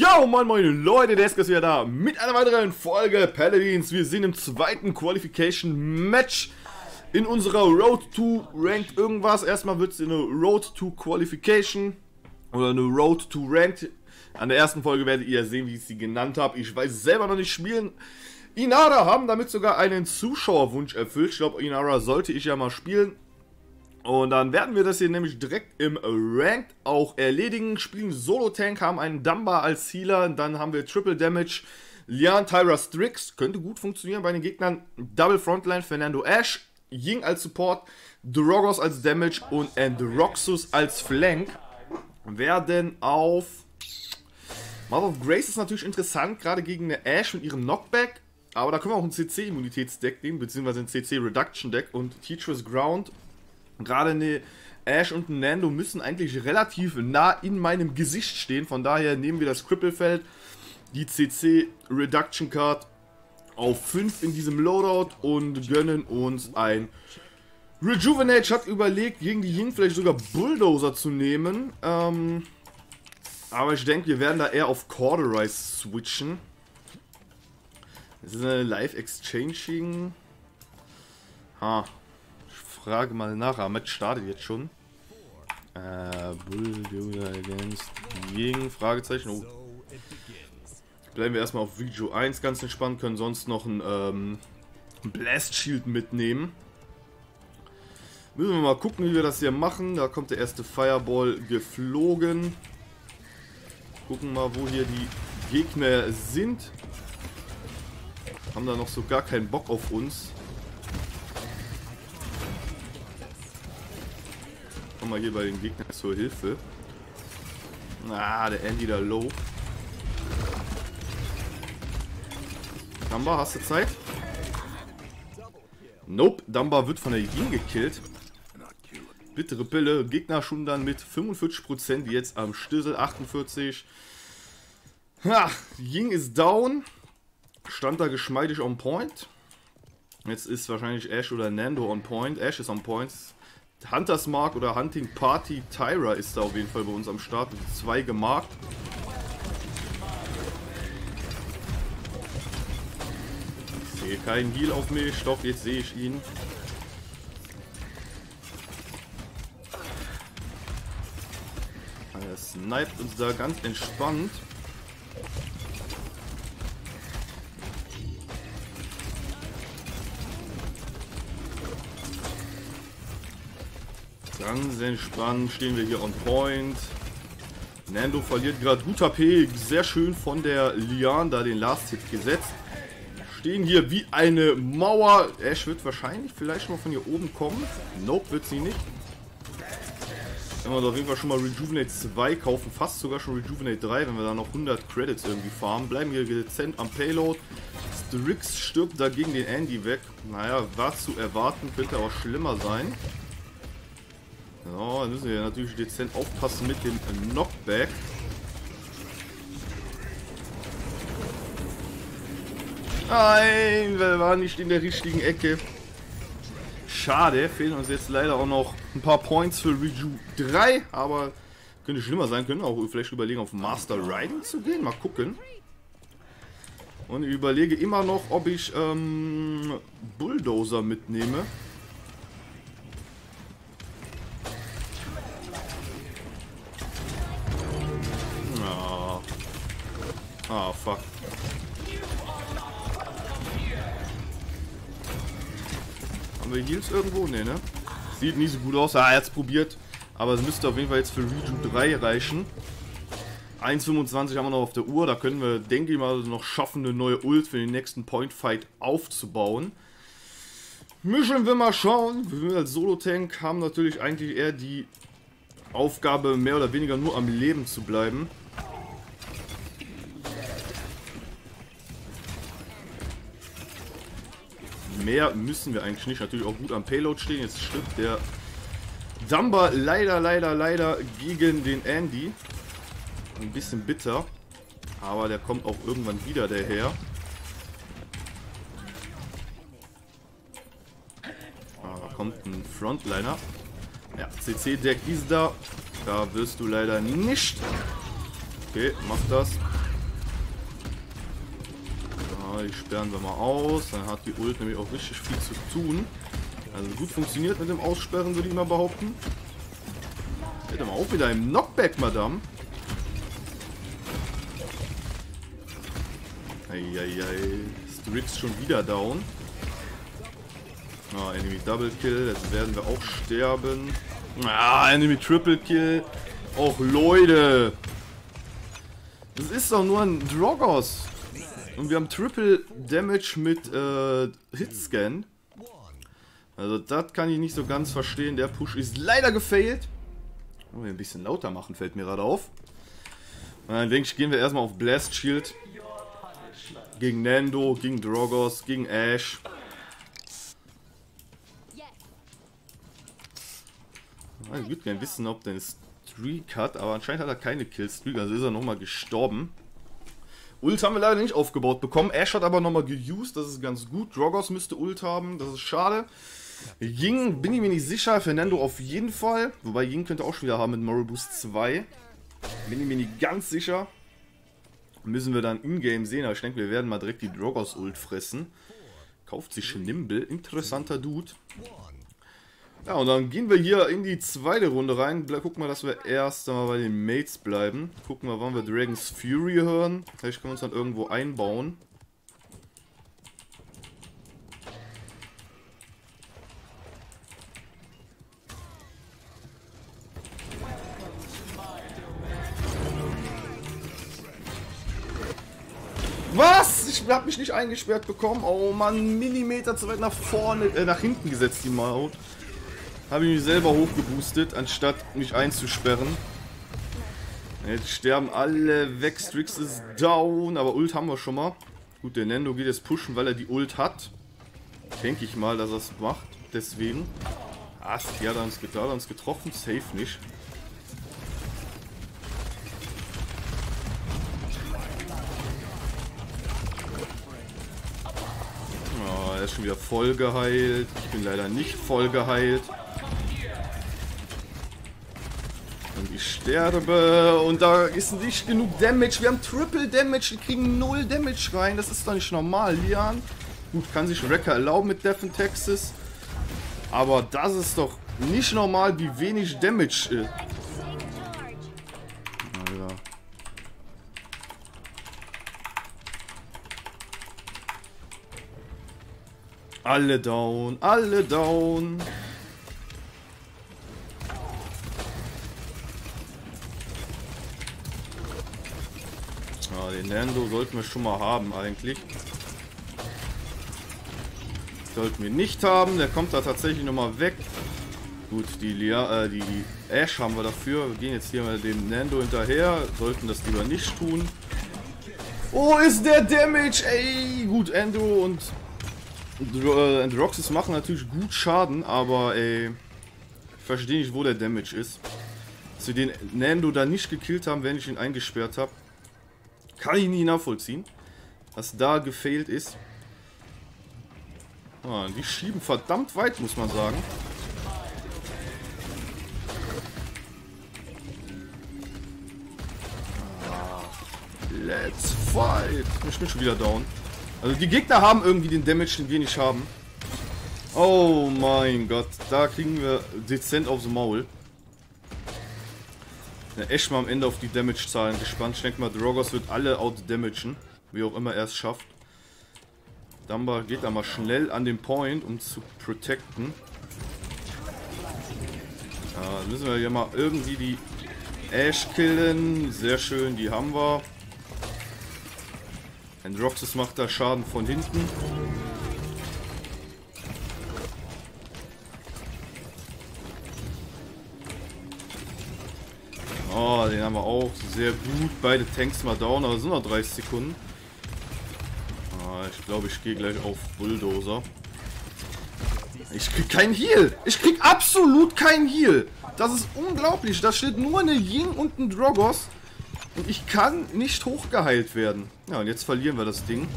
Ja, moin moin Leute, der ist wieder da mit einer weiteren Folge Paladins. Wir sind im zweiten Qualification Match in unserer Road to Ranked irgendwas. Erstmal wird es eine Road to Qualification oder eine Road to Ranked. An der ersten Folge werdet ihr sehen, wie ich sie genannt habe. Ich weiß es selber noch nicht spielen. Inara haben damit sogar einen Zuschauerwunsch erfüllt. Ich glaube, Inara sollte ich ja mal spielen. Und dann werden wir das hier nämlich direkt im Ranked auch erledigen. Spielen Solo-Tank, haben einen Dumbar als Healer. Dann haben wir Triple Damage, Lian, Tyra, Strix. Könnte gut funktionieren bei den Gegnern. Double Frontline, Fernando, Ashe. Ying als Support, Drogos als Damage und Androxus als Flank. Werden auf... Mother of Grace ist natürlich interessant, gerade gegen eine Ashe mit ihrem Knockback. Aber da können wir auch ein CC-Immunitätsdeck nehmen, beziehungsweise ein CC-Reduction-Deck. Und Teacher's Ground... Gerade eine Ashe und ein Nando müssen eigentlich relativ nah in meinem Gesicht stehen. Von daher nehmen wir das Cripple-Feld, die CC Reduction Card auf 5 in diesem Loadout und gönnen uns ein Rejuvenate. Hat überlegt, gegen die Ying vielleicht sogar Bulldozer zu nehmen. Aber ich denke, wir werden da eher auf Cauterize switchen. Das ist eine Live-Exchanging. Frage mal nach, aber Match startet jetzt schon. Bulldozer against Ying, Fragezeichen. Oh. Bleiben wir erstmal auf Video 1 ganz entspannt, können sonst noch ein Blast Shield mitnehmen. Müssen wir mal gucken, wie wir das hier machen. Da kommt der erste Fireball geflogen. Gucken mal, wo hier die Gegner sind. Haben da noch so gar keinen Bock auf uns. Komm mal hier bei den Gegnern zur Hilfe. Der Andy da low. Dumbar, hast du Zeit? Nope, Dumbar wird von der Ying gekillt. Bittere Pille. Gegner schon dann mit 45% jetzt am Stüssel, 48. Ying ist down. Stand da geschmeidig on point. Jetzt ist wahrscheinlich Ashe oder Nando on point. Ashe ist on point. Hunters Mark oder Hunting Party Tyra ist da auf jeden Fall bei uns am Start. Mit 2 gemarkt. Ich sehe keinen Heal auf mich. Doch, jetzt sehe ich ihn. Er sniped uns da ganz entspannt. Ganz entspannt stehen wir hier on point. Nando verliert gerade gut HP. Sehr schön von der Lian da den Last Hit gesetzt. Stehen hier wie eine Mauer. Ashe wird wahrscheinlich vielleicht mal von hier oben kommen. Nope, wird sie nicht. Wenn wir auf jeden Fall schon mal Rejuvenate 2 kaufen. Fast sogar schon Rejuvenate 3, wenn wir da noch 100 Credits irgendwie farmen. Bleiben wir dezent am Payload. Strix stirbt dagegen den Andy weg. Naja, war zu erwarten. Könnte auch schlimmer sein. Ja, da müssen wir natürlich dezent aufpassen mit dem Knockback. Nein, wir waren nicht in der richtigen Ecke. Schade, fehlen uns jetzt leider auch noch ein paar Points für Reju 3, aber könnte schlimmer sein, können auch vielleicht überlegen, auf Master Riding zu gehen. Mal gucken. Und ich überlege immer noch, ob ich Bulldozer mitnehme. Fuck. Haben wir Heals irgendwo? Ne, ne? Sieht nicht so gut aus. Er hat es probiert. Aber es müsste auf jeden Fall jetzt für Reju 3 reichen. 1,25 haben wir noch auf der Uhr. Da können wir, denke ich mal, noch schaffen, eine neue Ult für den nächsten Point Fight aufzubauen. Müssen wir mal schauen. Wir als Solo-Tank haben natürlich eigentlich eher die Aufgabe, mehr oder weniger nur am Leben zu bleiben. Mehr müssen wir eigentlich nicht. Natürlich auch gut am Payload stehen. Jetzt stirbt der Dumbar leider gegen den Andy. Ein bisschen bitter. Aber der kommt auch irgendwann wieder daher. Da kommt ein Frontliner. Ja, CC-Deck ist da. Da wirst du leider nicht. Okay, mach das. Ja, die sperren wir mal aus. Dann hat die Ult nämlich auch richtig viel zu tun. Also gut funktioniert mit dem Aussperren, würde ich mal behaupten. Hätte mal auch wieder im Knockback, Madame. Eieiei. Strix schon wieder down. Ah, Enemy Double Kill. Jetzt werden wir auch sterben. Ah, Enemy Triple Kill. Och, Leute. Das ist doch nur ein Drogos. Und wir haben Triple Damage mit Hitscan. Also das kann ich nicht so ganz verstehen. Der Push ist leider gefailt. Oh, ein bisschen lauter machen, fällt mir gerade auf. Und dann denke ich, gehen wir erstmal auf Blast Shield. Gegen Nando, gegen Drogos, gegen Ashe. Ich würde gerne wissen, ob der einen Streak hat, aber anscheinend hat er keine Killstreak, also ist er nochmal gestorben. Ult haben wir leider nicht aufgebaut bekommen. Ashe hat aber nochmal geused, das ist ganz gut. Drogos müsste Ult haben, das ist schade. Ying bin ich mir nicht sicher, Fernando auf jeden Fall. Wobei Ying könnte auch schon wieder haben mit Moral Boost 2. Bin ich mir nicht ganz sicher. Müssen wir dann in-game sehen, aber ich denke, wir werden mal direkt die Drogos Ult fressen. Kauft sich Nimble, interessanter Dude. Ja, und dann gehen wir hier in die zweite Runde rein. Gucken wir, dass wir erst einmal bei den Mates bleiben. Gucken wir, wann wir Dragon's Fury hören. Vielleicht können wir uns dann irgendwo einbauen. Was? Ich hab mich nicht eingesperrt bekommen. Oh Mann, Millimeter zu weit nach vorne, nach hinten gesetzt, die Maut. Habe ich mich selber hochgeboostet, anstatt mich einzusperren. Jetzt sterben alle weg, Strix ist down, aber Ult haben wir schon mal. Gut, der Nando geht jetzt pushen, weil er die Ult hat. Denke ich mal, dass er es macht, deswegen. Ah, die hat uns getroffen, safe nicht. Oh, er ist schon wieder voll geheilt. Ich bin leider nicht voll geheilt. Und ich sterbe und da ist nicht genug Damage. Wir haben Triple Damage, wir kriegen 0 Damage rein. Das ist doch nicht normal, Lian. Gut, kann sich Wrecker erlauben mit Death in Texas. Aber das ist doch nicht normal, wie wenig Damage ist. Alter. Alle down, alle down. Ja, den Nando sollten wir schon mal haben eigentlich. Sollten wir nicht haben, der kommt da tatsächlich nochmal weg. Gut, die Ashe haben wir dafür. Wir gehen jetzt hier mal dem Nando hinterher. Sollten das lieber nicht tun. Oh, ist der Damage, ey! Gut, Endo und Roxas machen natürlich gut Schaden, aber ey, ich verstehe nicht, wo der Damage ist. Dass wir den Nando da nicht gekillt haben, wenn ich ihn eingesperrt habe. Kann ich nie nachvollziehen, was da gefailt ist. Ah, die schieben verdammt weit, muss man sagen. Ah, let's fight. Ich bin schon wieder down. Also die Gegner haben irgendwie den Damage, den wir nicht haben. Oh mein Gott, da kriegen wir dezent aufs Maul. Ja, echt mal am Ende auf die Damage-Zahlen gespannt. Ich denke mal, Drogos wird alle out-damagen. Wie auch immer er es schafft. Dumba geht da mal schnell an den Point, um zu protecten. Ja, müssen wir hier mal irgendwie die Ashe killen. Sehr schön, die haben wir. Roxas macht da Schaden von hinten. Oh, den haben wir auch. Sehr gut. Beide Tanks mal down, aber es sind noch 30 Sekunden. Ah, ich glaube, ich gehe gleich auf Bulldozer. Ich krieg keinen Heal. Ich krieg absolut keinen Heal. Das ist unglaublich. Da steht nur eine Ying und ein Drogos. Und ich kann nicht hochgeheilt werden. Ja, und jetzt verlieren wir das Ding.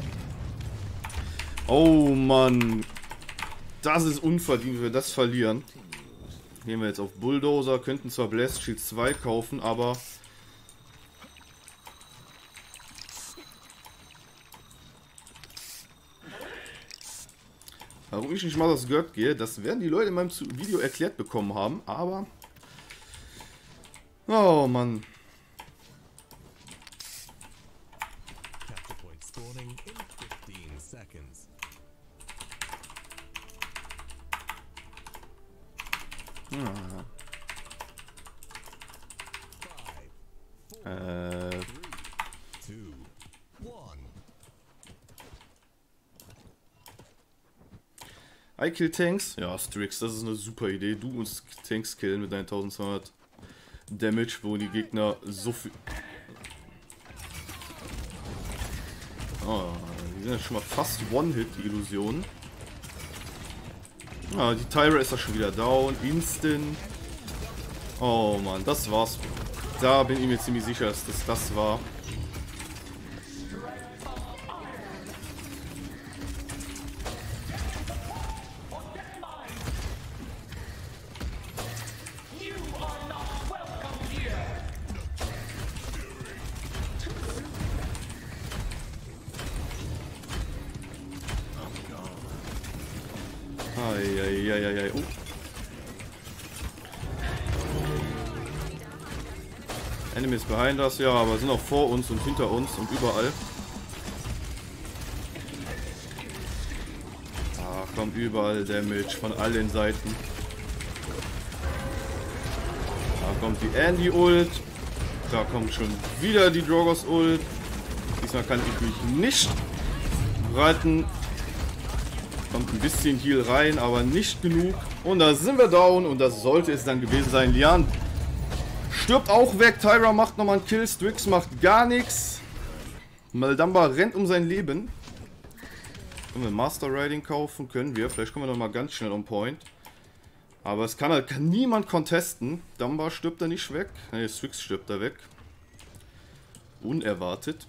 Oh Mann. Das ist unverdient, wenn wir das verlieren. Gehen wir jetzt auf Bulldozer. Könnten zwar Blast Shield 2 kaufen, aber... Warum ich nicht mal das Gurt gehe, das werden die Leute in meinem Video erklärt bekommen haben, aber... Oh Mann. I kill Tanks? Ja, Strix, das ist eine super Idee. Du musst Tanks killen mit deinen 1200 Damage, wo die Gegner so viel... Oh, die sind ja schon mal fast One-Hit, die Illusionen. Ah, die Tyra ist da schon wieder down. Instant. Oh Mann, das war's. Da bin ich mir ziemlich sicher, dass das war. Eieieiei. Oh. Enemies behind us, ja, aber sind auch vor uns und hinter uns und überall. Ah, kommt überall Damage von allen Seiten. Da kommt die Andy Ult. Da kommt schon wieder die Drogoz Ult. Diesmal kann ich mich nicht retten. Kommt ein bisschen Heal rein, aber nicht genug. Und da sind wir down und das sollte es dann gewesen sein. Lian stirbt auch weg. Tyra macht nochmal einen Kill. Strix macht gar nichts. Maldamba rennt um sein Leben. Wenn wir Master Riding kaufen, können wir. Vielleicht kommen wir nochmal ganz schnell on point. Aber es kann niemand contesten. Damba stirbt da nicht weg. Ne, Strix stirbt da weg. Unerwartet.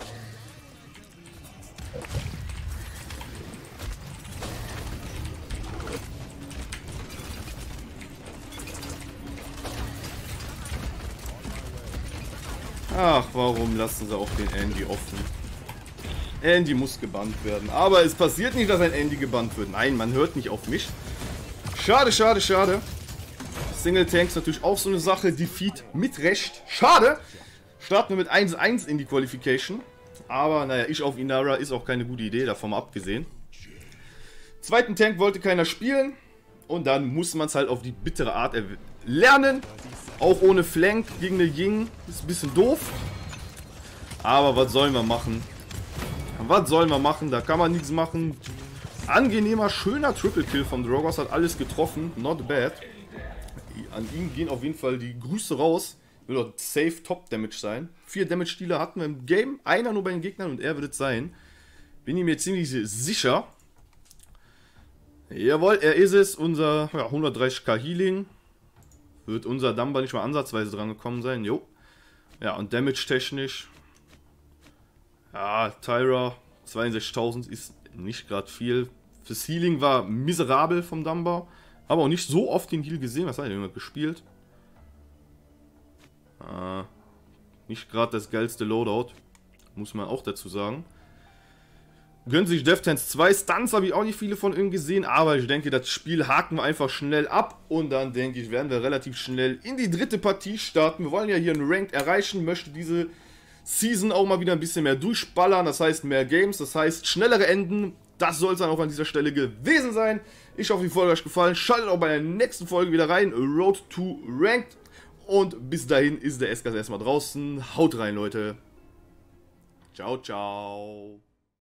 Ach, warum lassen sie auch den Andy offen? Andy muss gebannt werden. Aber es passiert nicht, dass ein Andy gebannt wird. Nein, man hört nicht auf mich. Schade, schade, schade. Single Tanks natürlich auch so eine Sache. Defeat mit Recht. Schade. Starten wir mit 1-1 in die Qualification. Aber naja, ich auf Inara ist auch keine gute Idee, davon mal abgesehen. Zweiten Tank wollte keiner spielen. Und dann muss man es halt auf die bittere Art lernen. Auch ohne Flank gegen eine Ying. Ist ein bisschen doof. Aber was sollen wir machen? Was sollen wir machen? Da kann man nichts machen. Angenehmer, schöner Triple Kill von Drogoz. Hat alles getroffen. Not bad. An ihm gehen auf jeden Fall die Grüße raus. Will doch safe Top Damage sein. 4 Damage Dealer hatten wir im Game. Einer nur bei den Gegnern und er wird es sein. Bin ich mir ziemlich sicher. Jawohl, er ist es. Unser 130k Healing. Wird unser Damba nicht mal ansatzweise dran gekommen sein. Jo. Ja, und Damage technisch. Ja, Tyra 62.000 ist nicht gerade viel. Fürs Healing war miserabel vom Damba. Aber auch nicht so oft den Heal gesehen. Was hat er denn gespielt? Nicht gerade das geilste Loadout. Muss man auch dazu sagen. Gönnt sich Deathstance 2. Stunts habe ich auch nicht viele von ihm gesehen. Aber ich denke, das Spiel haken wir einfach schnell ab. Und dann denke ich, werden wir relativ schnell in die dritte Partie starten. Wir wollen ja hier einen Ranked erreichen. Möchte diese Season auch mal wieder ein bisschen mehr durchballern. Das heißt mehr Games. Das heißt schnellere Enden. Das soll es dann auch an dieser Stelle gewesen sein. Ich hoffe, die Folge hat euch gefallen. Schaltet auch bei der nächsten Folge wieder rein. Road to Ranked. Und bis dahin ist der SKS erstmal draußen. Haut rein, Leute. Ciao, ciao.